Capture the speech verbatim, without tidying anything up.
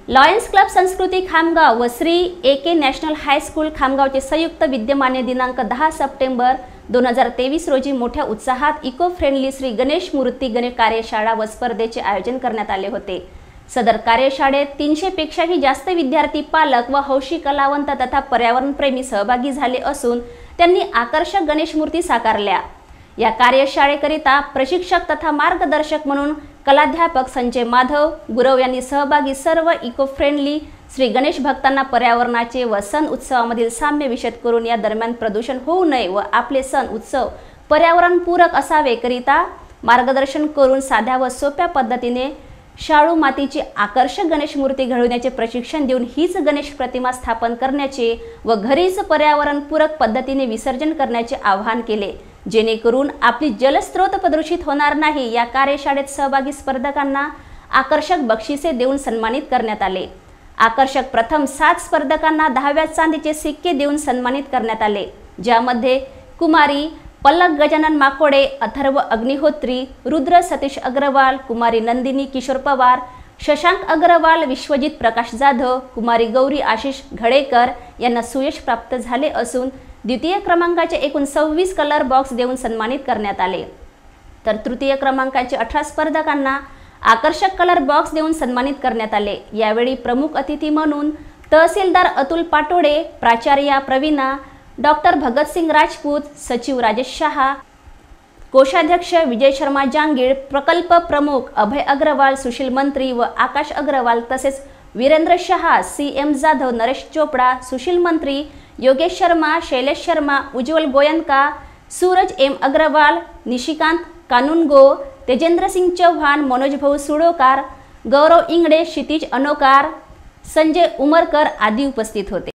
Lions club Sanskriti Khamgaon व Shri A K national high school खामगावचे संयुक्त विद्यमाने दिनांक दहा सप्टेंबर दोन हजार तेवीस रोजी मोठ्या उत्साहात इको फ्रेंडली श्री गणेश मूर्ती गणेश कार्यशाळा व स्पर्धेचे आयोजन करण्यात आले होते। सदर कार्यशाळेत तीनशे पेक्षाही जास्त विद्यार्थी, पालक व हौशी कलावंत तथा पर्यावरणप्रेमी सहभागी झाले असून त्यांनी आकर्षक गणेश मूर्ती साकारल्या। या कार्यशाळेकरिता प्रशिक्षक तथा मार्गदर्शक म्हणून कलाध्यापक संजय माधव गुरव यांनी सहभागी सर्व इको फ्रेंडली श्री गणेश भक्तांना पर्यावरणाचे व सण उत्सवामधील साम्य विशद करून या दरम्यान प्रदूषण होऊ नये व आपले सण उत्सव पर्यावरणपूरक असावे करिता मार्गदर्शन करून साध्या व सोप्या पद्धतीने शाळू मातीची आकर्षक गणेश मूर्ती घडवण्याचे प्रशिक्षण देऊन हीच गणेश प्रतिमा स्थापन करण्याचे व घरीच पर्यावरणपूरक पद्धतीने विसर्जन करण्याचे आवाहन केले, जेणेकरून आपली जलस्रोत प्रदूषित होणार नाही। या कार्यशाळेत सहभागी स्पर्धकांना आकर्षक बक्षिसे देऊन सन्मानित करण्यात आले। आकर्षक प्रथम सात स्पर्धकांना दहाव्या चांदीचे सिक्के देऊन सन्मानित करण्यात आले, ज्यामध्ये कुमारी पल्लक गजानन माकोडे, अथर्व अग्निहोत्री, रुद्र सतीश अग्रवाल, कुमारी नंदिनी किशोर पवार, शशांक अग्रवाल, विश्वजित प्रकाश जाधव, कुमारी गौरी आशिष घडेकर यांना सुयश प्राप्त झाले असून द्वितीय क्रमांकाचे एकूण सव्वीस कलर बॉक्स देऊन सन्मानित करण्यात आले। तर तृतीय क्रमांकाचे अठरा स्पर्धकांना आकर्षक कलर बॉक्स देऊन सन्मानित करण्यात आले। यावेळी प्रमुख अतिथी म्हणून तहसीलदार अतुल पाटोडे, प्राचार्या प्रवीणा, डॉक्टर भगतसिंग राजपूत, सचिव राजेश शहा, कोषाध्यक्ष विजय शर्मा जांगीर, प्रकल्प प्रमुख अभय अग्रवाल, सुशील मंत्री व आकाश अग्रवाल तसेच Virendra Shah, C M Jadhav, Naresh Chopra, Sushil Mantri, Yogesh Sharma, Shailesh Sharma, Ujjwal Goenka, Suraj M Agrawal, Nishikant Kanungo, Tejendra Singh Chauhan, Manoj Bhau Sudokar, गौरव इंगडे, क्षितिज अनोकार, संजय उमरकर आदि उपस्थित होते।